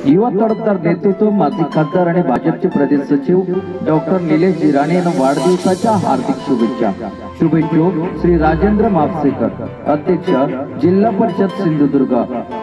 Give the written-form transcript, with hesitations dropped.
युवा तडफदार नेतृत्व माजी खासदार आणि भाजपचे प्रदेश सचिव डॉक्टर निलेश जिराणे यांना वाढदिवसाच्या हार्दिक शुभेच्छा। शुभेच्छुक श्री राजेंद्र मापसेकर, अध्यक्ष जिल्हा परिषद सिंधुदुर्ग।